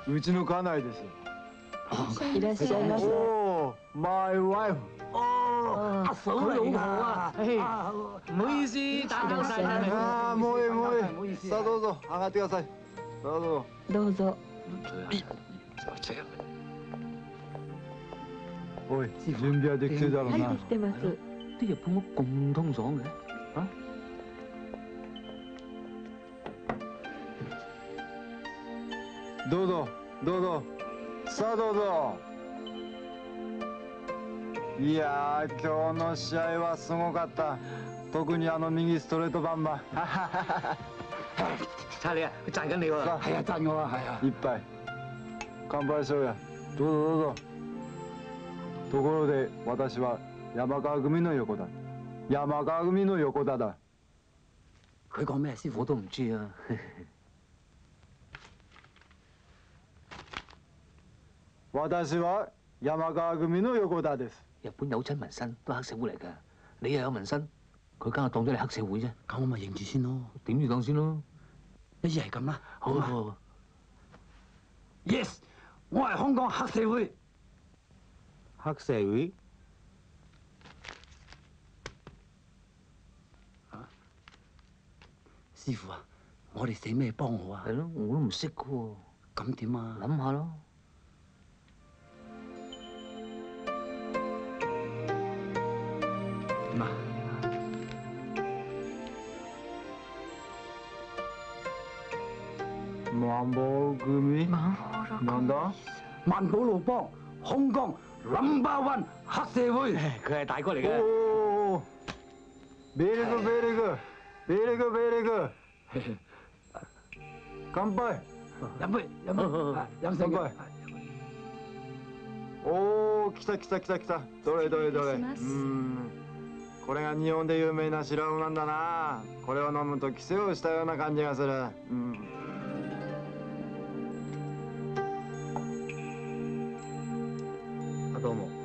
うちの家内です。 いらっしゃいませ。 おお、my wife。 阿嫂嚟噶。 唔好意思，打擾晒。 ああ、もういいもういい。さあどうぞ上がってください。どうぞ。 どうぞ。 おい、準備はできてるだろうはい、 な。 できてます。 啲日本屋咁通爽嘅，啊？ どうぞどうぞ。さあどうぞ。いやー、今日の試合はすごかった。特に右ストレートバンバン。 查理啊，佢讚緊你喎。 係啊，讚我啊，係啊。 一杯乾杯しようや。どうぞどうぞ。ところで私は山川組の横田。山川組の横田だ。 佢講咩？師傅我都唔知啊。 私は山川組の横田です。 日本有親紋身都係黑社會嚟㗎，你又有紋身，佢梗係當咗你黑社會啫。 咁我咪認住先咯。 點住當先咯。 一係咁啦。 好啊好啊。 Yes，我係香港黑社會。 黑社會？ 師傅啊，我哋寫咩幫我啊？ 係咯，我都唔識㗎喎。 咁點啊？ 諗下咯。 點啊？ 萬寶組？なんだ？ 萬寶路幫，香港 No.1 黑社會。 佢係大哥嚟嘅。 おお、ベリグベリグベリグベリグ。乾杯。 飲杯飲杯飲乾杯。おお、来た来た来た来た。どれどれどれ。これが日本で有名な白魚なんだな。これを飲むと寄生をしたような感じがする。あ、どうも。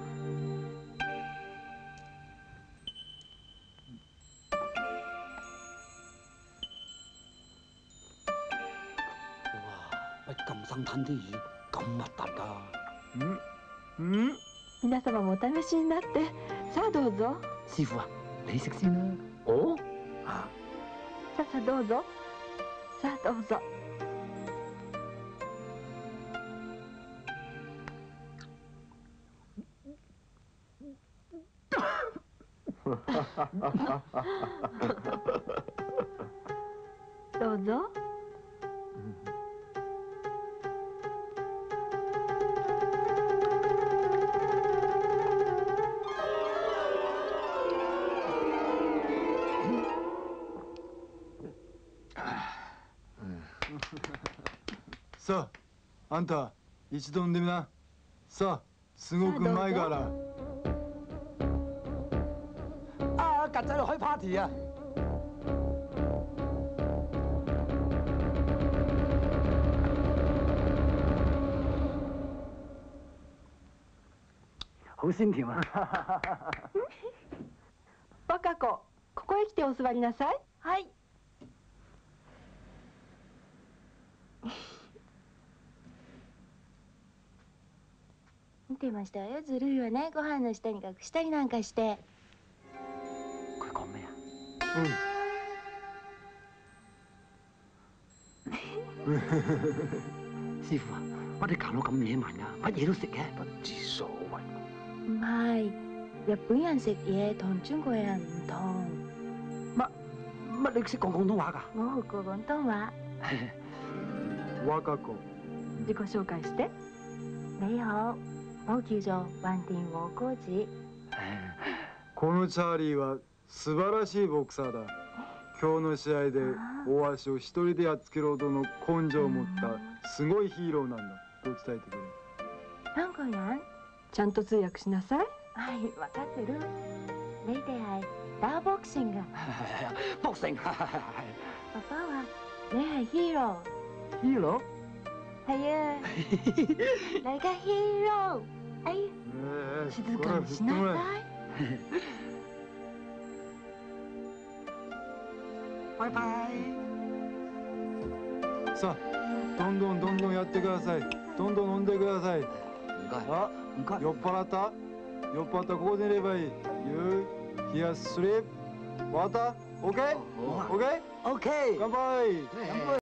哇！乜咁生吞啲魚咁核突㗎？ 皆様もお試しになって。さあどうぞ。 師傅啊，你食先啦。 哦。 啊。 さあどうぞ。さあどうぞ。どうぞ。 さあ、あんた一度飲んでみな。さあ、すごくうまいから。 啊！曱甴開 party 啊！好鮮甜啊！ 若子、ここへ来てお座りなさい。はい。見てましたよ。ずるいわね。ご飯の下に隠したりなんかして。 佢講咩啊？師傅啊，乜你搞到咁野蠻㗎？乜嘢都食嘅， 不知所謂。 唔係，日本人食嘢同中國人唔同。 乜你識講廣東話㗎？ 我學過廣東話。 若子。 自己紹介して。你好。我叫做橫田和歌子。 このチャーリーは素晴らしいボクサーだ。今日の試合で大足を一人でやっつけるほどの根性を持ったすごいヒーローなんだと伝えてくれ。 香港人？ちゃんと通訳しなさい。はい、分かってる。你哋係打 boxing 㗎。 boxing。 爸爸話你係 hero。係啊，你嘅 hero。哎，静かにしなさい。 拜拜。 さあ、どんどんやってください。 どんどん飲んでください。 唔該。 あ、 唔該。 酔っ払った酔っ払ったらここで寝ればいい。You here sleep water? OK? 好啊 OK? OK。 乾杯。 乾杯。